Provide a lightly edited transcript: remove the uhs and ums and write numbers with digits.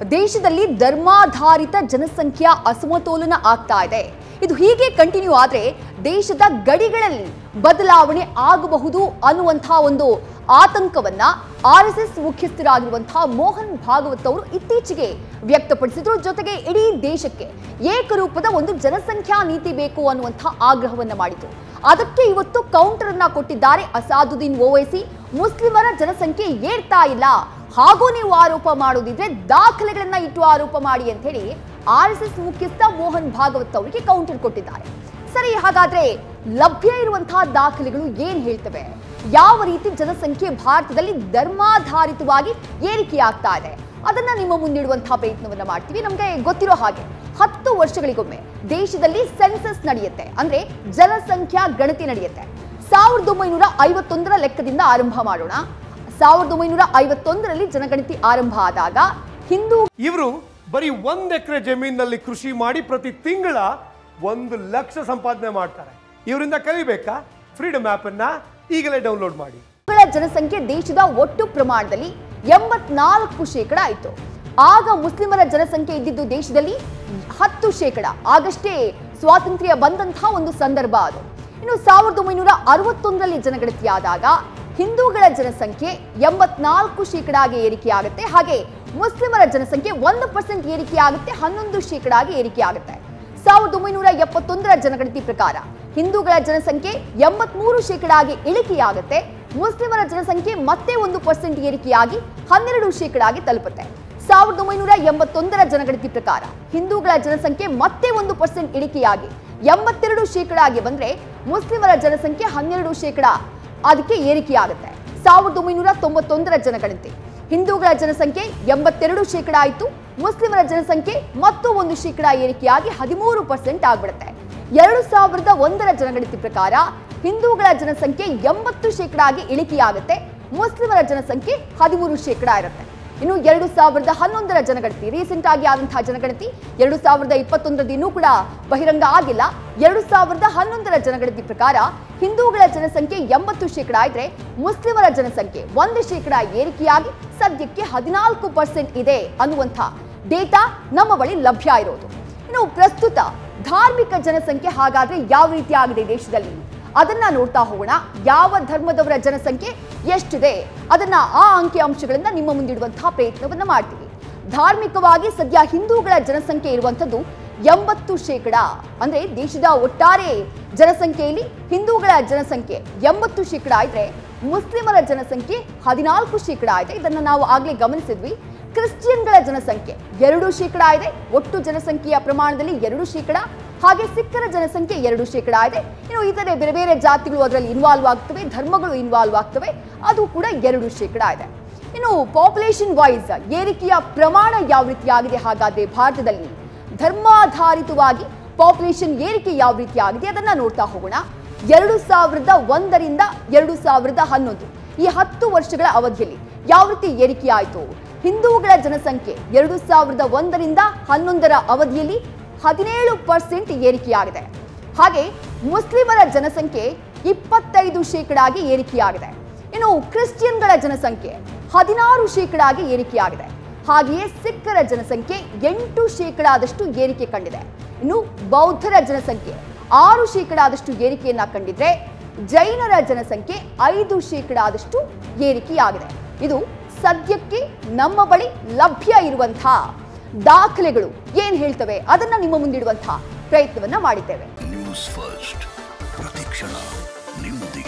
ದೇಶದಲ್ಲಿ ಧರ್ಮಾಧಾರಿತ ಜನಸಂಖ್ಯಾ ಅಸಮತೋಲನ ಆಗ್ತಾ ಇದೆ. ಇದು ಹೀಗೆ ಕಂಟಿನ್ಯೂ ಆದರೆ ದೇಶದ ಗಡಿಗಳಲ್ಲಿ ಬದಲಾವಣೆ ಆಗಬಹುದು ಅನ್ನುವಂತಹ ಒಂದು ಆತಂಕವನ್ನ ಆರ್ಎಸ್ಎಸ್ ಮುಖ್ಯಸ್ಥರಾಗಿರುವಂತಹ ಮೋಹನ್ ಭಾಗವತ್ ಅವರು ಇತ್ತೀಚೆಗೆ ವ್ಯಕ್ತಪಡಿಸಿದ್ರು. ಜೊತೆಗೆ ಇಡೀ ದೇಶಕ್ಕೆ ಏಕರೂಪದ ಒಂದು ಜನಸಂಖ್ಯಾ ನೀತಿ ಬೇಕು ಅನ್ನುವಂತಹ ಆಗ್ರಹವನ್ನ ಮಾಡಿತು. ಅದಕ್ಕೆ ಇವತ್ತು ಕೌಂಟರ್ ಅನ್ನ ಕೊಟ್ಟಿದ್ದಾರೆ ಅಸಾದುದ್ದೀನ್ ಓವೈಸಿ. ಮುಸ್ಲಿಮರ ಜನಸಂಖ್ಯೆ ಏರ್ತಾ ಇಲ್ಲ, ಹಾಗೂ ನೀವು ಆರೋಪ ಮಾಡೋದಿದ್ರೆ ದಾಖಲೆಗಳನ್ನ ಇಟ್ಟು ಆರೋಪ ಮಾಡಿ ಅಂತ ಹೇಳಿ ಆರ್ಎಸ್ಎಸ್ ಮುಖ್ಯಸ್ಥ ಮೋಹನ್ ಭಾಗವತ್ ಅವರಿಗೆ ಕೌಂಟರ್ ಕೊಟ್ಟಿದ್ದಾರೆ. ಸರಿ, ಹಾಗಾದ್ರೆ ಲಭ್ಯ ಇರುವಂತಹ ದಾಖಲೆಗಳು ಏನ್ ಹೇಳ್ತವೆ? ಯಾವ ರೀತಿ ಜನಸಂಖ್ಯೆ ಭಾರತದಲ್ಲಿ ಧರ್ಮಾಧಾರಿತವಾಗಿ ಏರಿಕೆಯಾಗ್ತಾ ಇದೆ ಅದನ್ನ ನಿಮ್ಮ ಮುಂದಿಡುವಂತಹ ಪ್ರಯತ್ನವನ್ನ ಮಾಡ್ತೀವಿ. ನಮ್ಗೆ ಗೊತ್ತಿರೋ ಹಾಗೆ 10 ವರ್ಷಗಳಿಗೊಮ್ಮೆ ದೇಶದಲ್ಲಿ ಸೆನ್ಸಸ್ ನಡೆಯುತ್ತೆ, ಅಂದ್ರೆ ಜನಸಂಖ್ಯಾ ಗಣತಿ ನಡೆಯುತ್ತೆ. 1951ರ ಲೆಕ್ಕದಿಂದ ಆರಂಭ ಮಾಡೋಣ. 1951ರಲ್ಲಿ ಜನಗಣತಿ ಆರಂಭ ಆದಾಗ ಇವರು ಬರೀ 1 ಎಕರೆ ಜಮೀನಿನಲ್ಲಿ ಕೃಷಿ ಮಾಡಿ ಪ್ರತಿ ತಿಂಗಳ 1 ಲಕ್ಷ ಸಂಪಾದನೆ ಮಾಡ್ತಾರೆ. ಇವರಿಂದ ಕಲಿಬೇಕಾ? ಫ್ರೀಡಮ್ ಆಪ್ ಅನ್ನ ಈಗಲೇ ಡೌನ್ಲೋಡ್ ಮಾಡಿ. ಜನಸಂಖ್ಯೆ ದೇಶದ ಒಟ್ಟು ಪ್ರಮಾಣದಲ್ಲಿ 84% ಆಯಿತು. ಆಗ ಮುಸ್ಲಿಮರ ಜನಸಂಖ್ಯೆ ಇದ್ದಿದ್ದು ದೇಶದಲ್ಲಿ 10%. ಆಗಷ್ಟೇ ಸ್ವಾತಂತ್ರ್ಯ ಬಂದಂತಹ ಒಂದು ಸಂದರ್ಭ ಅದು. ಇನ್ನು 1961ರಲ್ಲಿ ಜನಗಣತಿಯಾದಾಗ ಹಿಂದೂಗಳ ಜನಸಂಖ್ಯೆ 84% ಏರಿಕೆಯಾಗುತ್ತೆ. ಹಾಗೆ ಮುಸ್ಲಿಮರ ಜನಸಂಖ್ಯೆ 1% ಏರಿಕೆಯಾಗುತ್ತೆ, 11% ಏರಿಕೆಯಾಗುತ್ತೆ. 1971ರ ಜನಗಣತಿ ಪ್ರಕಾರ ಹಿಂದೂಗಳ ಜನಸಂಖ್ಯೆ 83% ಇಳಿಕೆಯಾಗುತ್ತೆ. ಮುಸ್ಲಿಮರ ಜನಸಂಖ್ಯೆ ಮತ್ತೆ 1% ಏರಿಕೆಯಾಗಿ 12% ತಲುಪುತ್ತೆ. 1981ರ ಜನಗಣತಿ ಪ್ರಕಾರ ಹಿಂದೂಗಳ ಜನಸಂಖ್ಯೆ ಮತ್ತೆ 1% ಇಳಿಕೆಯಾಗಿ 82% ಬಂದ್ರೆ ಮುಸ್ಲಿಮರ ಜನಸಂಖ್ಯೆ 12% ಅದಕ್ಕೆ ಏರಿಕೆಯಾಗುತ್ತೆ. 1991ರ ಜನಗಣತಿ ಹಿಂದೂಗಳ ಜನಸಂಖ್ಯೆ 82% ಆಯಿತು, ಮುಸ್ಲಿಮರ ಜನಸಂಖ್ಯೆ ಮತ್ತು 1% ಏರಿಕೆಯಾಗಿ 13% ಆಗ್ಬಿಡುತ್ತೆ. 2001ರ ಜನಗಣತಿ ಪ್ರಕಾರ ಹಿಂದೂಗಳ ಜನಸಂಖ್ಯೆ 80% ಇಳಿಕೆಯಾಗುತ್ತೆ, ಮುಸ್ಲಿಮರ ಜನಸಂಖ್ಯೆ 13% ಇರುತ್ತೆ. ಇನ್ನು 2011ರ ಜನಗಣತಿ, ರೀಸೆಂಟ್ ಆಗಿ ಆದಂತಹ ಜನಗಣತಿ 2021ರಲ್ಲಿ ಇನ್ನೂ ಕೂಡ ಬಹಿರಂಗ ಆಗಿಲ್ಲ. 2011ರ ಜನಗಣತಿ ಪ್ರಕಾರ ಹಿಂದೂಗಳ ಜನಸಂಖ್ಯೆ 80% ಇದ್ರೆ ಮುಸ್ಲಿಮರ ಜನಸಂಖ್ಯೆ 1% ಏರಿಕೆಯಾಗಿ ಸದ್ಯಕ್ಕೆ 14% ಇದೆ ಅನ್ನುವಂಥ ಡೇಟಾ ನಮ್ಮ ಬಳಿ ಲಭ್ಯ ಇರೋದು. ಇನ್ನು ಪ್ರಸ್ತುತ ಧಾರ್ಮಿಕ ಜನಸಂಖ್ಯೆ ಹಾಗಾದ್ರೆ ಯಾವ ರೀತಿ ಆಗಿದೆ ದೇಶದಲ್ಲಿ ಅದನ್ನ ನೋಡ್ತಾ ಹೋಗೋಣ. ಯಾವ ಧರ್ಮದವರ ಜನಸಂಖ್ಯೆ ಎಷ್ಟಿದೆ ಅದನ್ನ ಆ ಅಂಕಿ ಅಂಶಗಳನ್ನ ನಿಮ್ಮ ಮುಂದಿಡುವಂತಹ ಪ್ರಯತ್ನವನ್ನ ಮಾಡ್ತೀವಿ. ಧಾರ್ಮಿಕವಾಗಿ ಸದ್ಯ ಹಿಂದೂಗಳ ಜನಸಂಖ್ಯೆ ಇರುವಂತದ್ದು 80%. ಅಂದ್ರೆ ದೇಶದ ಒಟ್ಟಾರೆ ಜನಸಂಖ್ಯೆಯಲ್ಲಿ ಹಿಂದೂಗಳ ಜನಸಂಖ್ಯೆ 80% ಇದ್ರೆ ಮುಸ್ಲಿಮರ ಜನಸಂಖ್ಯೆ 14% ಇದೆ. ಇದನ್ನ ನಾವು ಆಗ್ಲೇ ಗಮನಿಸಿದ್ವಿ. ಕ್ರಿಶ್ಚಿಯನ್ಗಳ ಜನಸಂಖ್ಯೆ 2% ಇದೆ. ಒಟ್ಟು ಜನಸಂಖ್ಯೆಯ ಪ್ರಮಾಣದಲ್ಲಿ 2%. ಹಾಗೆ ಸಿಖ್ಖರ ಜನಸಂಖ್ಯೆ 2% ಇದೆ. ಇನ್ನು ಇತರೆ ಬೇರೆ ಬೇರೆ ಜಾತಿಗಳು ಅದರಲ್ಲಿ ಇನ್ವಾಲ್ವ್ ಆಗ್ತವೆ, ಧರ್ಮಗಳು ಇನ್ವಾಲ್ವ್ ಆಗ್ತವೆ, ಅದು ಕೂಡ 2% ಇದೆ. ಇನ್ನು ಪಾಪ್ಯುಲೇಷನ್ ವೈಸ್ ಏರಿಕೆಯ ಪ್ರಮಾಣ ಯಾವ ರೀತಿ ಆಗಿದೆ ಹಾಗಾದ್ರೆ ಭಾರತದಲ್ಲಿ ಧರ್ಮಾಧಾರಿತವಾಗಿ ಪಾಪ್ಯುಲೇಷನ್ ಏರಿಕೆ ಯಾವ ರೀತಿ ಆಗಿದೆ ಅದನ್ನ ನೋಡ್ತಾ ಹೋಗೋಣ. 2001ರಿಂದ 2011 ಈ 10 ವರ್ಷಗಳ ಅವಧಿಯಲ್ಲಿ ಯಾವ ರೀತಿ ಏರಿಕೆ ಆಯಿತು? ಹಿಂದೂಗಳ ಜನಸಂಖ್ಯೆ 2001ರಿಂದ 11ರ ಅವಧಿಯಲ್ಲಿ 17% ಏರಿಕೆಯಾಗಿದೆ. ಹಾಗೆ ಮುಸ್ಲಿಮರ ಜನಸಂಖ್ಯೆ 25% ಏರಿಕೆಯಾಗಿದೆ. ಇನ್ನು ಕ್ರಿಶ್ಚಿಯನ್ಗಳ ಜನಸಂಖ್ಯೆ 16% ಏರಿಕೆಯಾಗಿದೆ. ಹಾಗೆಯೇ ಸಿಖ್ಖರ ಜನಸಂಖ್ಯೆ 8% ಏರಿಕೆ ಕಂಡಿದೆ. ಇನ್ನು ಬೌದ್ಧರ ಜನಸಂಖ್ಯೆ 6% ಏರಿಕೆಯನ್ನ ಕಂಡಿದ್ರೆ ಜೈನರ ಜನಸಂಖ್ಯೆ 5% ಏರಿಕೆಯಾಗಿದೆ. ಇದು ಸದ್ಯಕ್ಕೆ ನಮ್ಮ ಬಳಿ ಲಭ್ಯ ಇರುವಂತಹ ದಾಖಲೆಗಳು ಏನ್ ಹೇಳ್ತವೆ ಅದನ್ನ ನಿಮ್ಮ ಮುಂದಿಡುವಂತಹ ಪ್ರಯತ್ನವನ್ನ ಮಾಡಿದ್ದೇವೆ. ನ್ಯೂಸ್ ಫಸ್ಟ್ ಪ್ರತಿಕ್ಷಣ ನಿಮ್ಮದೇ.